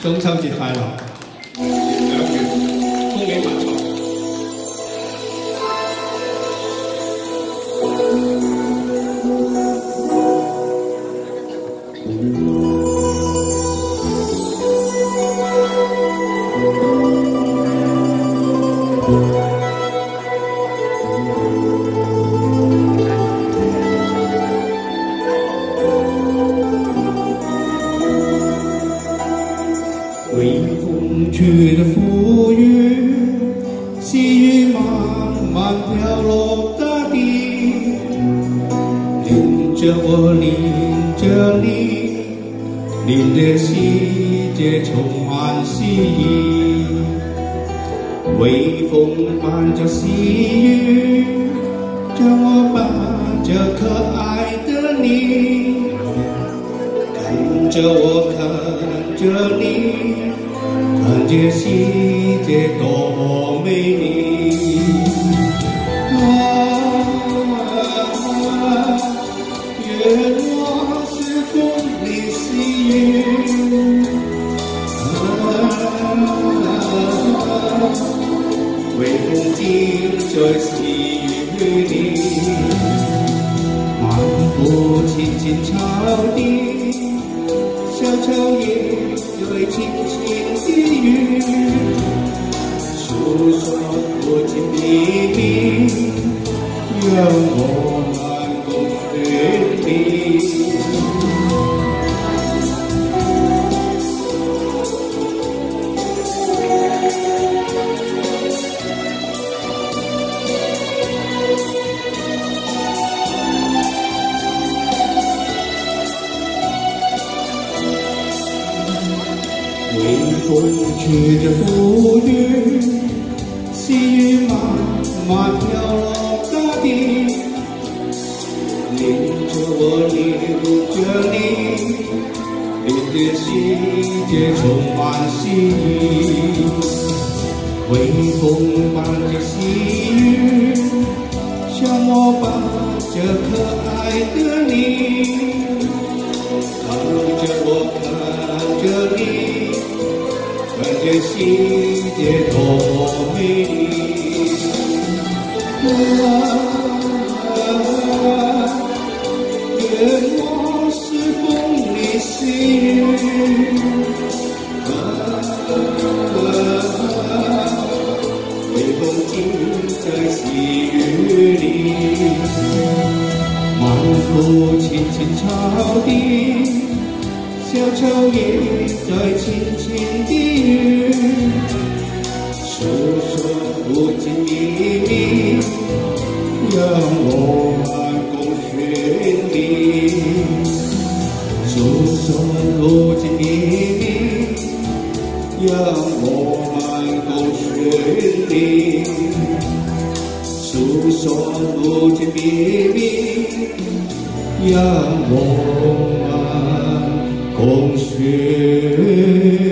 中秋節快樂！2月，恭喜發財！微风吹着浮云，细雨慢慢飘落大地，淋着我，淋着你，令这世界充满希冀。微风伴着细雨，将我伴着可爱的你，看着我，看着你。看见世界多么美丽啊！愿我是风里细雨微风尽在细雨里，漫步青青草地，小草也在轻轻低语，诉说不尽秘密，让我们共寻觅。微风吹着浮云，细雨慢慢飘落大地，淋着我，淋着你，令这世界充满希冀。微风伴着细雨，像我伴着可爱的你，看着我，看着你。看见世界多么美丽愿我是风里细雨微风尽在细雨里，漫步青青草地，小草也在轻轻低语，诉说不尽秘密，让我们共寻觅。诉说不尽秘密，让我们共寻觅。诉说不尽秘密，让我们共寻。